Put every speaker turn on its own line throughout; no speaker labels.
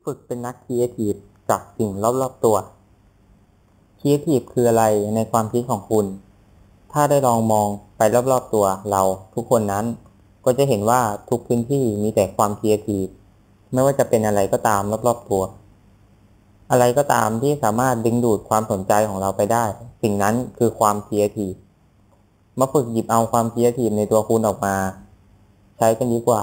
ฝึกเป็นนักครีเอทีฟจากสิ่งรอบๆตัวครีเอทีฟคืออะไรในความคิดของคุณถ้าได้ลองมองไปรอบๆตัวเราทุกคนนั้นก็จะเห็นว่าทุกพื้นที่มีแต่ความครีเอทีฟไม่ว่าจะเป็นอะไรก็ตามรอบๆตัวอะไรก็ตามที่สามารถดึงดูดความสนใจของเราไปได้สิ่งนั้นคือความครีเอทีฟมาฝึกหยิบเอาความครีเอทีฟในตัวคุณออกมาใช้กันดีกว่า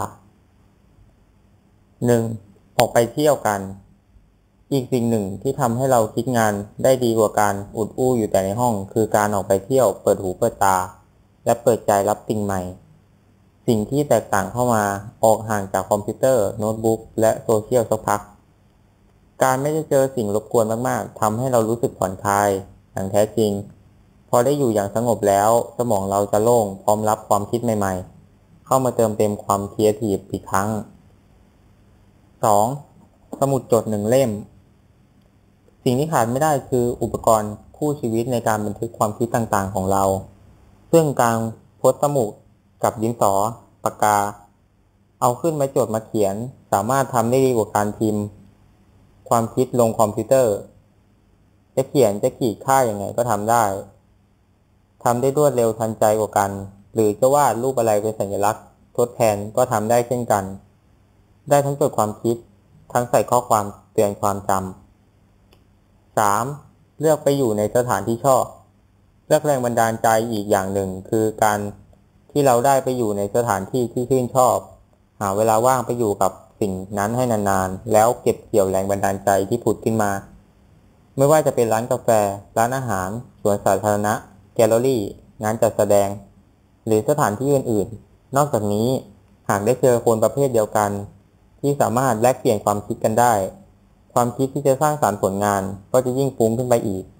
1. ออกไปเที่ยวกันอีกสิ่งหนึ่งที่ทำให้เราคิดงานได้ดีกว่าการอุดอู้อยู่แต่ในห้องคือการออกไปเที่ยวเปิดหูเปิดตาและเปิดใจรับสิ่งใหม่สิ่งที่แตกต่างเข้ามาออกห่างจากคอมพิวเตอร์โน้ตบุ๊กและโซเชียลสักพักการไม่ได้เจอสิ่งรบกวนมากๆทำให้เรารู้สึกผ่อนคลายอย่างแท้จริงพอได้อยู่อย่างสงบแล้วสมองเราจะโล่งพร้อมรับความคิดใหม่ๆเข้ามาเติมเต็มความครีเอทีฟอีกครั้ง 2. สมุดจด1 เล่มสิ่งที่ขาดไม่ได้คืออุปกรณ์คู่ชีวิตในการบันทึกความคิดต่างๆของเราซึ่งการพจน์สมุดกับดินสอปากกาเอาขึ้นมาจดมาเขียนสามารถทำได้ดีกว่าการพิมพ์ความคิดลงคอมพิวเตอร์จะเขียนจะขีดค่าอย่างไงก็ทำได้รวดเร็วทันใจกว่ากันหรือจะวาดรูปอะไรเป็นสัญลักษณ์ทดแทนก็ทำได้เช่นกันได้ทั้งจดความคิดทั้งใส่ข้อความเตือนความจำ 3. เลือกไปอยู่ในสถานที่ชอบเลือกแรงบันดาลใจอีกอย่างหนึ่งคือการที่เราได้ไปอยู่ในสถานที่ที่ชื่นชอบหาเวลาว่างไปอยู่กับสิ่งนั้นให้นานๆแล้วเก็บเกี่ยวแรงบันดาลใจที่ผุดขึ้นมาไม่ว่าจะเป็นร้านกาแฟร้านอาหารสวนสาธารณะแกลเลอรี่งานจัดแสดงหรือสถานที่อื่นๆนอกจากนี้หากได้เจอคนประเภทเดียวกันที่สามารถแลกเปลี่ยนความคิดกันได้ความคิดที่จะสร้างสรรค์ผลงานก็จะยิ่งฟุ้งขึ้นไปอีก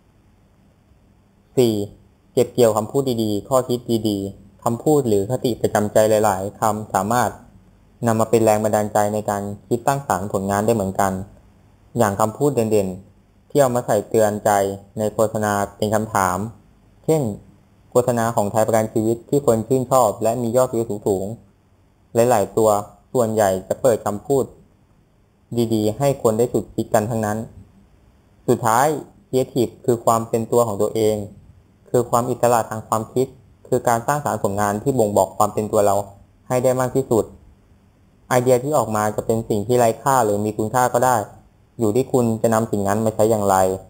4. เก็บเกี่ยวคำพูดดีๆข้อคิดดีๆคำพูดหรือคติประจำใจหลายๆคำสามารถนำมาเป็นแรงบันดาลใจในการคิดสร้างสรรค์ผลงานได้เหมือนกันอย่างคำพูดเด่นๆที่เอามาใส่เตือนใจในโฆษณาเป็นคำถามเช่นโฆษณาของไทยประกันชีวิตที่คนชื่นชอบและมียอดวิวสูงๆหลายๆตัวส่วนใหญ่จะเปิดคำพูดดีๆให้คนได้ฉุกคิดกันทั้งนั้นสุดท้ายครีเอทีฟคือความเป็นตัวของตัวเองคือความอิสระทางความคิดคือการสร้างสรรค์ผลงานที่บ่งบอกความเป็นตัวเราให้ได้มากที่สุดไอเดียที่ออกมาจะเป็นสิ่งที่ไร้ค่าหรือมีคุณค่าก็ได้อยู่ที่คุณจะนำสิ่งนั้นมาใช้อย่างไร